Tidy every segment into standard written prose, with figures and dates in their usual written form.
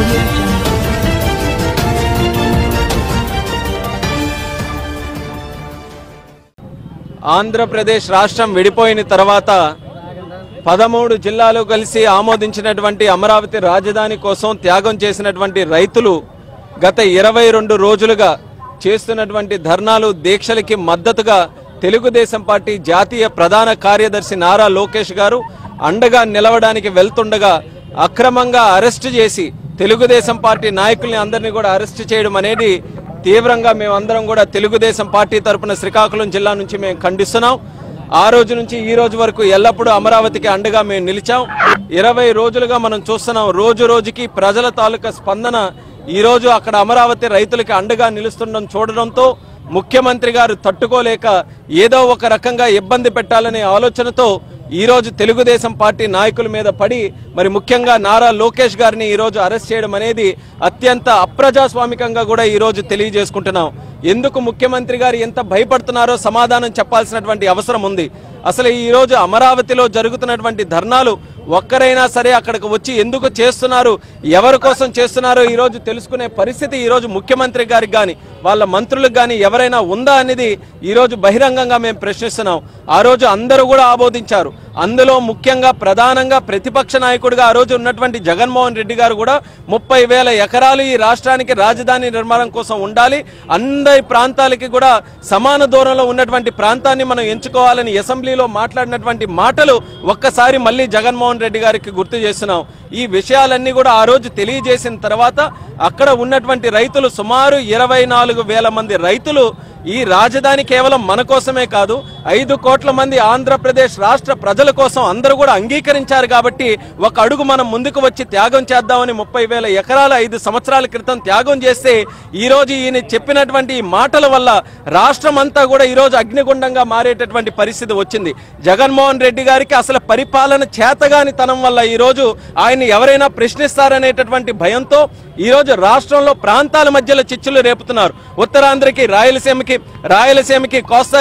ఆంధ్రప్రదేశ్ రాష్ట్రం విడిపోయిన తర్వాత 13 జిల్లాలు కలిసి ఆమోదించినటువంటి అమరావతి రాజధాని కోసం త్యాగం చేసినటువంటి రైతులు గత 22 రోజులుగా చేస్తున్నటువంటి ధర్నాలు దీక్షలకి మద్దతుగా తెలుగుదేశం పార్టీ జాతీయ ప్రధాన కార్యదర్శి నారా లోకేష్ గారు అండగా నిలవడానికి వెళ్తుండగా అక్రమంగా అరెస్ట్ చేసి తెలుగుదేశం పార్టీ నాయకుల్ని అందరినీ కూడా అరెస్ట్ చేయడం అనేది తీవ్రంగా మేమందరం కూడా తెలుగుదేశం పార్టీ తరపున శ్రీకాకుళం జిల్లా నుంచి మేము ఖండిస్తున్నాం. ఆ రోజు నుంచి ఈ రోజు వరకు ఎల్లప్పుడూ అమరావతికి అండగా మేము నిలిచాం. 20 రోజులుగా మనం చూస్తున్నాం. రోజు రోజుకి ప్రజల తాలూకా స్పందన ఈ రోజు అక్కడ అమరావతి రైతులకి అండగా నిలుస్తుండడం చూడడంతో ముఖ్యమంత్రి గారు తట్టుకోలేక ఏదో ఒక రకంగా ఇబ్బంది పెట్టాలనే ఆలోచనతో ఈ రోజు తెలుగుదేశం పార్టీ నాయకుల మీద పడి మరి ముఖ్యంగా నారా లోకేష్ గారిని ఈ రోజు అరెస్ట్ చేయడం అనేది అత్యంత అప్రజాస్వామికంగా కూడా ఈ రోజు తెలియజేసుకుంటున్నాం. ఎందుకు ముఖ్యమంత్రి గారు ఎంత భయపడుతున్నారో సమాధానం చెప్పాల్సినటువంటి అవసరం ఉంది. అసలు ఈ రోజు అమరావతిలో జరుగుతున్నటువంటి ధర్నాలు ఒక్కరైనా సరే అక్కడికి వచ్చి ఎందుకు చేస్తున్నారు, ఎవరి కోసం చేస్తున్నారో ఈ రోజు తెలుసుకునే పరిస్థితి ఈ రోజు ముఖ్యమంత్రి గారికి గాని వాళ్ళ మంత్రులకు గాని ఎవరైనా ఉందా అనేది ఈ రోజు బహిరంగంగా మేము ప్రశ్నిస్తున్నాం. ఆ రోజు అందరూ కూడా ఆమోదించారు. అందులో ముఖ్యంగా ప్రధానంగా ప్రతిపక్ష నాయకుడిగా ఆ రోజు ఉన్నటువంటి జగన్మోహన్ రెడ్డి గారు కూడా 30,000 ఎకరాలు ఈ రాష్ట్రానికి రాజధాని నిర్మాణం కోసం ఉండాలి, అందరి ప్రాంతాలకి కూడా సమాన దూరంలో ఉన్నటువంటి ప్రాంతాన్ని మనం ఎంచుకోవాలని అసెంబ్లీలో మాట్లాడినటువంటి మాటలు ఒక్కసారి మళ్ళీ జగన్మోహన్ రెడ్డి గారికి గుర్తు చేస్తున్నాం. ఈ విషయాలన్నీ కూడా ఆ రోజు తెలియజేసిన తర్వాత అక్కడ ఉన్నటువంటి రైతులు సుమారు 24,000 మంది రైతులు ఈ రాజధాని కేవలం మన కోసమే కాదు 5 కోట్ల మంది ఆంధ్రప్రదేశ్ రాష్ట్ర ప్రజల కోసం అందరూ కూడా అంగీకరించారు. కాబట్టి ఒక అడుగు మనం ముందుకు వచ్చి త్యాగం చేద్దామని 30,000 ఎకరాలు 5 సంవత్సరాల క్రితం త్యాగం చేస్తే ఈ రోజు ఈయన చెప్పినటువంటి మాటల వల్ల రాష్ట్రం అంతా కూడా ఈ రోజు అగ్నిగుండంగా మారేటటువంటి పరిస్థితి వచ్చింది. జగన్మోహన్ రెడ్డి గారికి అసలు పరిపాలన చేతగాని తనం వల్ల ఈ రోజు ఆయన ఎవరైనా ప్రశ్నిస్తారనేటటువంటి భయంతో ఈ రోజు రాష్ట్రంలో ప్రాంతాల మధ్యలో చిచ్చులు రేపుతున్నారు. ఉత్తరాంధ్రకి రాయలసీమకి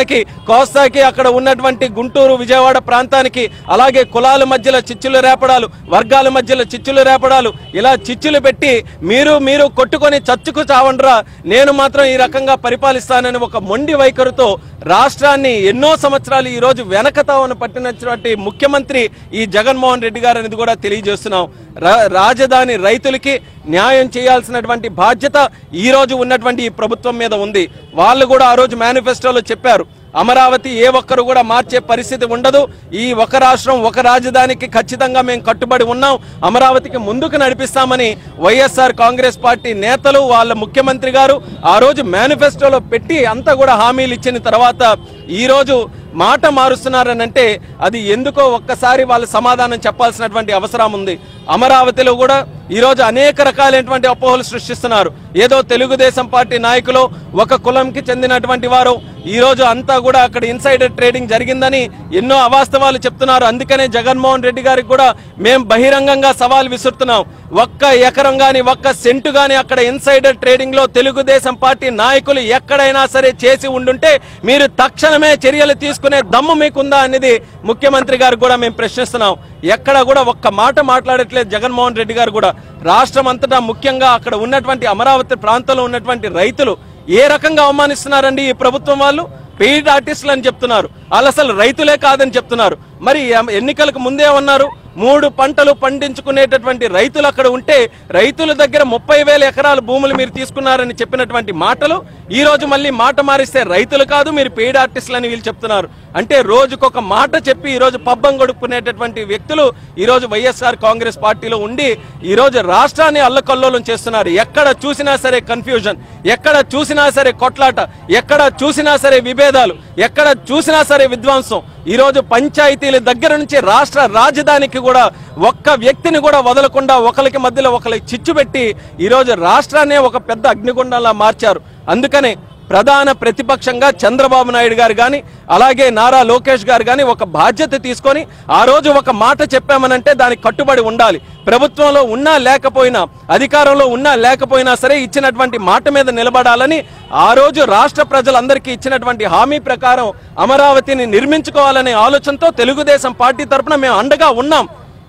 కోస్తాకి అక్కడ ఉన్నటువంటి గుంటూరు విజయవాడ ప్రాంతానికి అలాగే కులాల మధ్యలో చిచ్చులు రేపడాలు, వర్గాల మధ్యలో చిచ్చులు రేపడాలు, ఇలా చిచ్చులు పెట్టి మీరు కొట్టుకొని చచ్చుకు చావండ్రా, నేను మాత్రం ఈ రకంగా పరిపాలిస్తానని ఒక మొండి వైఖరితో రాష్ట్రాన్ని ఎన్నో సంవత్సరాలు ఈ రోజు వెనకతావను పట్టినటువంటి ముఖ్యమంత్రి ఈ జగన్మోహన్ రెడ్డి గారు అనేది కూడా తెలియజేస్తున్నాం. రాజధాని రైతులకి న్యాయం చేయాల్సినటువంటి బాధ్యత ఈ రోజు ఉన్నటువంటి ఈ ప్రభుత్వం మీద ఉంది. వాళ్ళు కూడా ఆ రోజు మేనిఫెస్టోలో చెప్పారు, అమరావతి ఏ ఒక్కరు కూడా మార్చే పరిస్థితి ఉండదు, ఈ ఒక రాష్ట్రం ఒక రాజధానికి ఖచ్చితంగా మేము కట్టుబడి ఉన్నాం, అమరావతికి ముందుకు నడిపిస్తామని వైఎస్ఆర్ కాంగ్రెస్ పార్టీ నేతలు వాళ్ళ ముఖ్యమంత్రి గారు ఆ రోజు మేనిఫెస్టోలో పెట్టి అంతా కూడా హామీలు ఇచ్చిన తర్వాత ఈ రోజు మాట మారుస్తున్నారనంటే అది ఎందుకో ఒక్కసారి వాళ్ళు సమాధానం చెప్పాల్సినటువంటి అవసరం ఉంది. అమరావతిలో కూడా ఈరోజు అనేక రకాలైనటువంటి అపోహలు సృష్టిస్తున్నారు. ఏదో తెలుగుదేశం పార్టీ నాయకులు ఒక కులంకి చెందినటువంటి వారు ఈ రోజు అంతా కూడా అక్కడ ఇన్సైడర్ ట్రేడింగ్ జరిగిందని ఎన్నో అవాస్తవాలు చెప్తున్నారు. అందుకనే జగన్మోహన్ రెడ్డి గారికి కూడా మేము బహిరంగంగా సవాల్ విసురుతున్నాం. ఒక్క ఎకరం గాని ఒక్క సెంటు గాని అక్కడ ఇన్సైడర్ ట్రేడింగ్ లో తెలుగుదేశం పార్టీ నాయకులు ఎక్కడైనా సరే చేసి ఉండుంటే మీరు తక్షణమే చర్యలు తీసుకునే దమ్ము మీకుందా అనేది ముఖ్యమంత్రి గారు కూడా మేము ప్రశ్నిస్తున్నాం. ఎక్కడ కూడా ఒక్క మాట మాట్లాడట్లేదు జగన్మోహన్ రెడ్డి గారు కూడా. రాష్ట్రం అంతటా ముఖ్యంగా అక్కడ ఉన్నటువంటి అమరావతి ప్రాంతంలో ఉన్నటువంటి రైతులు ఏ రకంగా అవమానిస్తున్నారండి ఈ ప్రభుత్వం వాళ్ళు? పెయిడ్ ఆర్టిస్టులు అని చెప్తున్నారు, వాళ్ళు అసలు రైతులే కాదని చెప్తున్నారు. మరి ఎన్నికలకు ముందే ఉన్నారు 3 పంటలు పండించుకునేటటువంటి రైతులు అక్కడ ఉంటే రైతుల దగ్గర 30,000 ఎకరాల భూములు మీరు తీసుకున్నారని చెప్పినటువంటి మాటలు ఈ రోజు మళ్ళీ మాట మారిస్తే రైతులు కాదు మీరు పెయిడ్ ఆర్టిస్టులు అని వీళ్ళు చెప్తున్నారు. అంటే రోజుకొక మాట చెప్పి ఈ రోజు పబ్బం గడుపుకునేటటువంటి వ్యక్తులు ఈ రోజు వైఎస్ఆర్ కాంగ్రెస్ పార్టీలో ఉండి ఈ రోజు రాష్ట్రాన్ని అల్లకల్లోలం చేస్తున్నారు. ఎక్కడ చూసినా సరే కన్ఫ్యూజన్, ఎక్కడ చూసినా సరే కొట్లాట, ఎక్కడ చూసినా సరే విభేదాలు, ఎక్కడ చూసినా సరే విధ్వంసం. ఈ రోజు పంచాయతీల దగ్గర నుంచి రాష్ట్ర రాజధానికి కూడా ఒక్క వ్యక్తిని కూడా వదలకుండా ఒకరికి మధ్యలో ఒకరికి చిచ్చు పెట్టి ఈ రోజు రాష్ట్రాన్ని ఒక పెద్ద అగ్నిగుండంలా మార్చారు. అందుకనే ప్రధాన ప్రతిపక్షంగా చంద్రబాబు నాయుడు గారు గాని అలాగే నారా లోకేష్ గారు గాని ఒక బాధ్యత తీసుకొని ఆ రోజు ఒక మాట చెప్పామనంటే దానికి కట్టుబడి ఉండాలి. ప్రభుత్వంలో ఉన్నా లేకపోయినా, అధికారంలో ఉన్నా లేకపోయినా సరే ఇచ్చినటువంటి మాట మీద నిలబడాలని ఆ రోజు రాష్ట్ర ప్రజలందరికీ ఇచ్చినటువంటి హామీ ప్రకారం అమరావతిని నిర్మించుకోవాలనే ఆలోచనతో తెలుగుదేశం పార్టీ తరఫున మేము అండగా ఉన్నాం.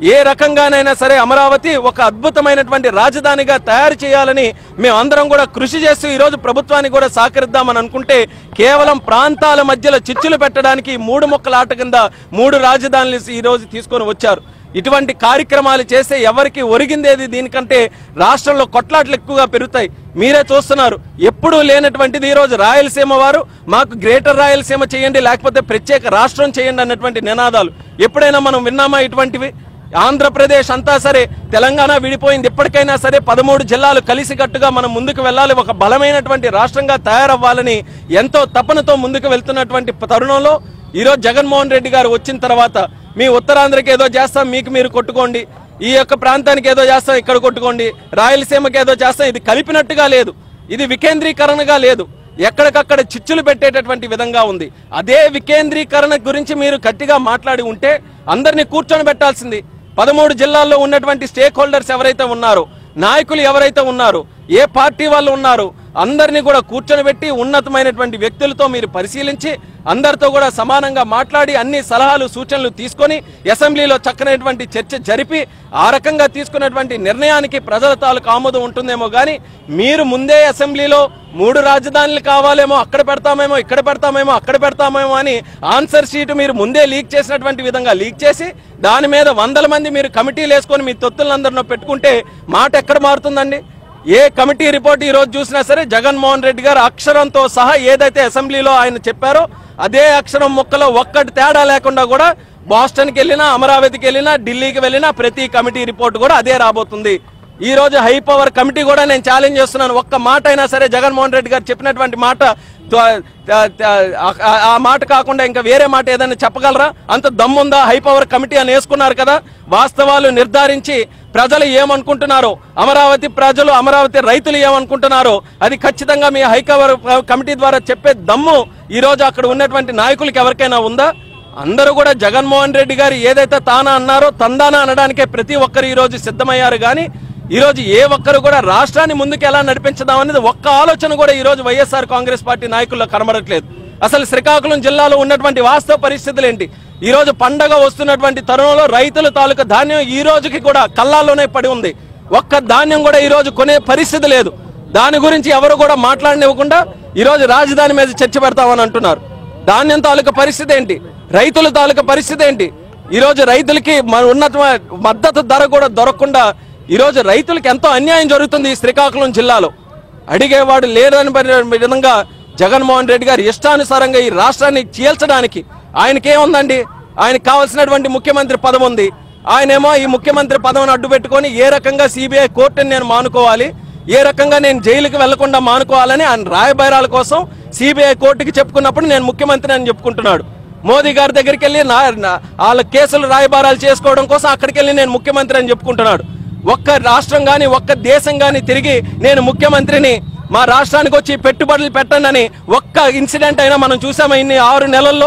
ఏ రకంగానైనా సరే అమరావతి ఒక అద్భుతమైనటువంటి రాజధానిగా తయారు చేయాలని మేమందరం కూడా కృషి చేస్తూ ఈరోజు ప్రభుత్వానికి కూడా సహకరిద్దామని అనుకుంటే కేవలం ప్రాంతాల మధ్యలో చిచ్చులు పెట్టడానికి 3 ముక్కల ఆట కింద 3 రాజధానులు ఈరోజు తీసుకొని వచ్చారు. ఇటువంటి కార్యక్రమాలు చేస్తే ఎవరికి ఒరిగిందేది? దీనికంటే రాష్ట్రంలో కొట్లాట్లు ఎక్కువగా పెరుగుతాయి. మీరే చూస్తున్నారు. ఎప్పుడూ లేనటువంటిది ఈరోజు రాయలసీమ వారు మాకు గ్రేటర్ రాయలసీమ చేయండి, లేకపోతే ప్రత్యేక రాష్ట్రం చేయండి అన్నటువంటి నినాదాలు ఎప్పుడైనా మనం విన్నామా? ఇటువంటివి ఆంధ్రప్రదేశ్ అంతా సరే, తెలంగాణ విడిపోయింది, ఎప్పటికైనా సరే 13 జిల్లాలు కలిసికట్టుగా మనం ముందుకు వెళ్ళాలి, ఒక బలమైనటువంటి రాష్ట్రంగా తయారవ్వాలని ఎంతో తపనతో ముందుకు వెళ్తున్నటువంటి తరుణంలో ఈరోజు జగన్మోహన్ రెడ్డి గారు వచ్చిన తర్వాత మీ ఉత్తరాంధ్రకి ఏదో చేస్తాం, మీకు మీరు కొట్టుకోండి, ఈ యొక్క ప్రాంతానికి ఏదో చేస్తాం, ఇక్కడ కొట్టుకోండి, రాయలసీమకి ఏదో చేస్తాం, ఇది కలిపినట్టుగా లేదు, ఇది వికేంద్రీకరణగా లేదు, ఎక్కడికక్కడ చిచ్చులు పెట్టేటటువంటి విధంగా ఉంది. అదే వికేంద్రీకరణ గురించి మీరు గట్టిగా మాట్లాడి ఉంటే అందరినీ కూర్చొని పెట్టాల్సింది. 13 జిల్లాల్లో ఉన్నటువంటి స్టేక్ హోల్డర్స్ ఎవరైతే ఉన్నారో, నాయకులు ఎవరైతే ఉన్నారో, ఏ పార్టీ వాళ్ళు ఉన్నారో అందరినీ కూడా కూర్చొని పెట్టి ఉన్నతమైనటువంటి వ్యక్తులతో మీరు పరిశీలించి అందరితో కూడా సమానంగా మాట్లాడి అన్ని సలహాలు సూచనలు తీసుకొని అసెంబ్లీలో చక్కనైనటువంటి చర్చ జరిపి ఆ రకంగా తీసుకున్నటువంటి నిర్ణయానికి ప్రజల తాలూకు ఆమోదం ఉంటుందేమో కానీ మీరు ముందే అసెంబ్లీలో 3 రాజధానులు కావాలేమో, అక్కడ పెడతామేమో, ఇక్కడ పెడతామేమో, అక్కడ పెడతామేమో అని ఆన్సర్ షీట్ మీరు ముందే లీక్ చేసినటువంటి విధంగా లీక్ చేసి దాని మీద 100 మంది మీరు కమిటీలు వేసుకొని మీ తొత్తులందరినో పెట్టుకుంటే మాట ఎక్కడ మారుతుందండి? ఏ కమిటీ రిపోర్ట్ ఈ రోజు చూసినా సరే జగన్మోహన్ రెడ్డి గారు అక్షరంతో సహా ఏదైతే అసెంబ్లీలో ఆయన చెప్పారో అదే అక్షరం ముక్కలో ఒక్కటి తేడా లేకుండా కూడా బోస్టన్కి వెళ్ళినా, అమరావతికి వెళ్ళినా, ఢిల్లీకి వెళ్ళినా ప్రతి కమిటీ రిపోర్ట్ కూడా అదే రాబోతుంది. ఈ రోజు హై పవర్ కమిటీ కూడా నేను ఛాలెంజ్ చేస్తున్నాను, ఒక్క మాట అయినా సరే జగన్మోహన్ రెడ్డి గారు చెప్పినటువంటి మాట ఆ మాట కాకుండా ఇంకా వేరే మాట ఏదైనా చెప్పగలరా? అంత దమ్ముందా? హై పవర్ కమిటీ అని వేసుకున్నారు కదా, వాస్తవాలు నిర్ధారించి ప్రజలు ఏమనుకుంటున్నారో, అమరావతి ప్రజలు, అమరావతి రైతులు ఏమనుకుంటున్నారో అది ఖచ్చితంగా మీ హై పవర్ కమిటీ ద్వారా చెప్పే దమ్ము ఈ రోజు అక్కడ ఉన్నటువంటి నాయకులకి ఎవరికైనా ఉందా? అందరూ కూడా జగన్మోహన్ రెడ్డి గారు ఏదైతే తానా అన్నారో తందానా అనడానికే ప్రతి ఒక్కరు ఈ రోజు సిద్ధమయ్యారు. కానీ ఈ రోజు ఏ ఒక్కరు కూడా రాష్ట్రాన్ని ముందుకు ఎలా నడిపించదాం అనేది ఒక్క ఆలోచన కూడా ఈ రోజు వైఎస్ఆర్ కాంగ్రెస్ పార్టీ నాయకుల్లో కనబడట్లేదు. అసలు శ్రీకాకుళం జిల్లాలో ఉన్నటువంటి వాస్తవ పరిస్థితులు ఏంటి? ఈ రోజు పండగ వస్తున్నటువంటి తరుణంలో రైతుల తాలూకా ధాన్యం ఈ రోజుకి కూడా కళ్ళాల్లోనే పడి ఉంది. ఒక్క ధాన్యం కూడా ఈ రోజు కొనే పరిస్థితి లేదు. దాని గురించి ఎవరు కూడా మాట్లాడనివ్వకుండా ఈ రోజు రాజధాని మీద చర్చ పెడతామని అంటున్నారు. ధాన్యం తాలూకా పరిస్థితి ఏంటి? రైతుల తాలూకా పరిస్థితి ఏంటి? ఈ రోజు రైతులకి ఉన్నత మద్దతు ధర కూడా దొరకకుండా ఈ రోజు రైతులకు ఎంతో అన్యాయం జరుగుతుంది ఈ శ్రీకాకుళం జిల్లాలో. అడిగేవాడు లేదని విధంగా జగన్మోహన్ రెడ్డి గారు ఇష్టానుసారంగా ఈ రాష్ట్రాన్ని చీల్చడానికి ఆయనకేముందండి? ఆయనకు కావాల్సినటువంటి ముఖ్యమంత్రి పదవి ఉంది. ఆయనేమో ఈ ముఖ్యమంత్రి పదవిని అడ్డు పెట్టుకొని ఏ రకంగా సిబిఐ కోర్టుని నేను మానుకోవాలి, ఏ రకంగా నేను జైలుకి వెళ్లకుండా మానుకోవాలని ఆయన రాయబారాల కోసం సిబిఐ కోర్టుకి చెప్పుకున్నప్పుడు నేను ముఖ్యమంత్రి అని చెప్పుకుంటున్నాడు. మోదీ గారి దగ్గరికి వెళ్ళి వాళ్ళ కేసులు రాయబారాలు చేసుకోవడం కోసం అక్కడికి వెళ్ళి నేను ముఖ్యమంత్రి అని చెప్పుకుంటున్నాడు. ఒక్క రాష్ట్రం కానీ ఒక్క దేశం కానీ తిరిగి నేను ముఖ్యమంత్రిని, మా రాష్ట్రానికి వచ్చి పెట్టుబడులు పెట్టండి అని ఒక్క ఇన్సిడెంట్ అయినా మనం చూసామా? ఇన్ని 6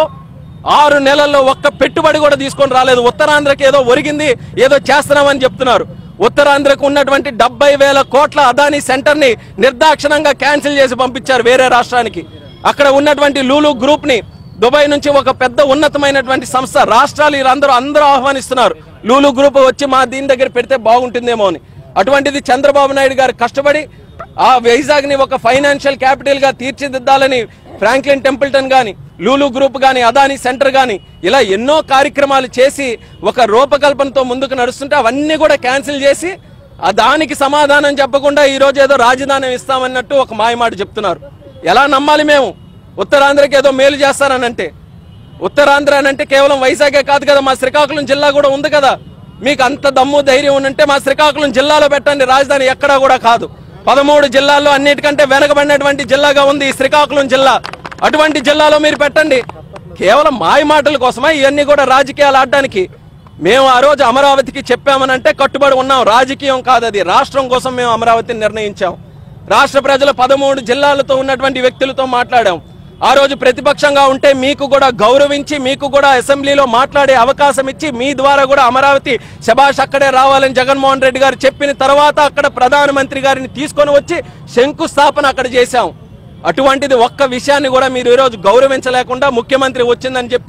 నెలల్లో ఒక్క పెట్టుబడి కూడా తీసుకొని రాలేదు. ఉత్తరాంధ్రకి ఏదో ఒరిగింది, ఏదో చేస్తున్నామని చెప్తున్నారు. ఉత్తరాంధ్రకు ఉన్నటువంటి 70,000 కోట్ల అదానీ సెంటర్ ని నిర్దాక్షిణంగా క్యాన్సిల్ చేసి పంపించారు వేరే రాష్ట్రానికి. అక్కడ ఉన్నటువంటి లూలు గ్రూప్ ని దుబాయ్ నుంచి ఒక పెద్ద ఉన్నతమైనటువంటి సంస్థ, రాష్ట్రాలు అందరూ ఆహ్వానిస్తున్నారు. లూలు గ్రూప్ వచ్చి మా దీని దగ్గర పెడితే బాగుంటుందేమో అని. అటువంటిది చంద్రబాబు నాయుడు గారు కష్టపడి ఆ వైజాగ్ ని ఒక ఫైనాన్షియల్ క్యాపిటల్ గా తీర్చిదిద్దాలని ఫ్రాంక్లిన్ టెంపుల్టన్ గాని, లూలు గ్రూప్ గాని, అదానీ సెంటర్ గాని ఇలా ఎన్నో కార్యక్రమాలు చేసి ఒక రూపకల్పనతో ముందుకు నడుస్తుంటే అవన్నీ కూడా క్యాన్సిల్ చేసి దానికి సమాధానం చెప్పకుండా ఈ రోజు ఏదో రాజధాని ఇస్తామన్నట్టు ఒక మాయమాట చెప్తున్నారు. ఎలా నమ్మాలి మేము? ఉత్తరాంధ్రకి ఏదో మేలు చేస్తారనంటే, ఉత్తరాంధ్ర అనంటే కేవలం వైజాగే కాదు కదా, మా శ్రీకాకుళం జిల్లా కూడా ఉంది కదా. మీకు అంత దమ్ము ధైర్యం ఉంటే మా శ్రీకాకుళం జిల్లాలో పెట్టండి, రాజధాని ఎక్కడా కూడా కాదు. 13 జిల్లాల్లో అన్నిటికంటే వెనకబడినటువంటి జిల్లాగా ఉంది శ్రీకాకుళం జిల్లా. అటువంటి జిల్లాలో మీరు పెట్టండి. కేవలం మాయ మాటల కోసమా ఇవన్నీ కూడా రాజకీయాలు ఆడడానికి? మేము ఆ రోజు అమరావతికి చెప్పామనంటే కట్టుబడి ఉన్నాం. రాజకీయం కాదు అది, రాష్ట్రం కోసం మేము అమరావతిని నిర్ణయించాం. రాష్ట్ర ప్రజలు 13 జిల్లాలతో ఉన్నటువంటి వ్యక్తులతో మాట్లాడాం. ఆ రోజు ప్రతిపక్షంగా ఉంటే మీకు కూడా గౌరవించి మీకు కూడా అసెంబ్లీలో మాట్లాడే అవకాశం ఇచ్చి మీ ద్వారా కూడా అమరావతి శభాష్ అక్కడే రావాలని జగన్మోహన్ రెడ్డి గారు చెప్పిన తర్వాత అక్కడ ప్రధానమంత్రి గారిని తీసుకొని వచ్చి శంకుస్థాపన అక్కడ చేశాం. అటువంటిది ఒక్క విషయాన్ని కూడా మీరు ఈరోజు గౌరవించలేకుండా ముఖ్యమంత్రి వచ్చిందని చెప్పి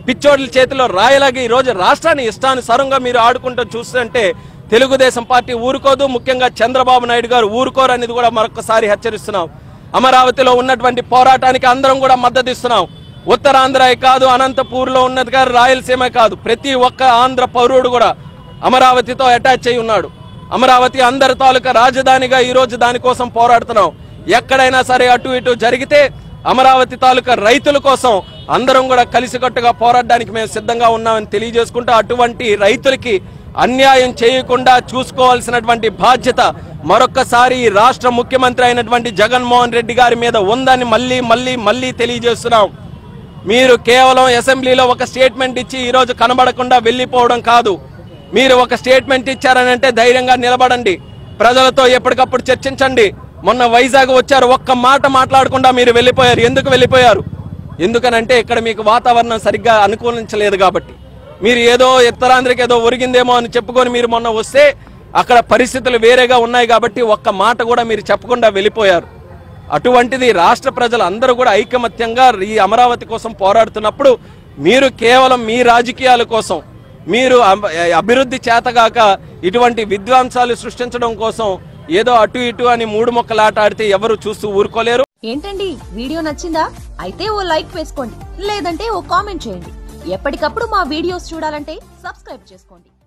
పిచ్చోడ్ల చేతిలో రాయలాగా ఈ రోజు రాష్ట్రాన్ని ఇష్టానుసారంగా మీరు ఆడుకుంటూ చూస్తుంటే తెలుగుదేశం పార్టీ ఊరుకోదు, ముఖ్యంగా చంద్రబాబు నాయుడు గారు ఊరుకోరు అనేది కూడా మరొకసారి హెచ్చరిస్తున్నాం. అమరావతిలో ఉన్నటువంటి పోరాటానికి అందరం కూడా మద్దతు ఇస్తున్నాం. ఉత్తరాంధ్ర కాదు, అనంతపూర్లో ఉన్నది గారు, రాయలసీమ కాదు, ప్రతి ఒక్క ఆంధ్ర పౌరుడు కూడా అమరావతితో అటాచ్ అయి ఉన్నాడు. అమరావతి అందరి తాలూకా రాజధానిగా ఈ రోజు దానికోసం పోరాడుతున్నాం. ఎక్కడైనా సరే అటు ఇటు జరిగితే అమరావతి తాలూకా రైతుల కోసం అందరం కూడా కలిసికట్టుగా పోరాడడానికి మేము సిద్ధంగా ఉన్నామని తెలియజేసుకుంటూ, అటువంటి రైతులకి అన్యాయం చేయకుండా చూసుకోవాల్సినటువంటి బాధ్యత మరొక్కసారి ఈ రాష్ట్ర ముఖ్యమంత్రి అయినటువంటి జగన్మోహన్ రెడ్డి గారి మీద ఉందని మళ్ళీ తెలియజేస్తున్నాం. మీరు కేవలం అసెంబ్లీలో ఒక స్టేట్మెంట్ ఇచ్చి ఈ రోజు కనబడకుండా వెళ్లిపోవడం కాదు. మీరు ఒక స్టేట్మెంట్ ఇచ్చారనంటే ధైర్యంగా నిలబడండి, ప్రజలతో ఎప్పటికప్పుడు చర్చించండి. మొన్న వైజాగ్ వచ్చారు, ఒక్క మాట మాట్లాడకుండా మీరు వెళ్ళిపోయారు. ఎందుకు వెళ్ళిపోయారు? ఎందుకనంటే ఇక్కడ మీకు వాతావరణం సరిగ్గా అనుకూలించలేదు కాబట్టి. మీరు ఏదో ఉత్తరాంధ్రకి ఏదో ఒరిగిందేమో అని చెప్పుకొని మీరు మొన్న వస్తే అక్కడ పరిస్థితులు వేరేగా ఉన్నాయి కాబట్టి ఒక్క మాట కూడా మీరు చెప్పకుండా వెళ్ళిపోయారు. అటువంటిది రాష్ట్ర ప్రజలు అందరూ కూడా ఐకమత్యంగా ఈ అమరావతి కోసం పోరాడుతున్నప్పుడు మీరు కేవలం మీ రాజకీయాల కోసం, మీరు అభివృద్ధి చేతగాక ఇటువంటి విధ్వంసాలు సృష్టించడం కోసం ఏదో అటు ఇటు అని మూడు మొక్కలాట ఆడితే ఎవరు చూస్తూ ఊరుకోలేరు. ఏంటండి, వీడియో నచ్చిందా? అయితే ఓ లైక్ వేసుకోండి, లేదంటే ఓ కామెంట్ చేయండి. ఎప్పటికప్పుడు మా వీడియోస్ చూడాలంటే సబ్స్క్రైబ్ చేసుకోండి.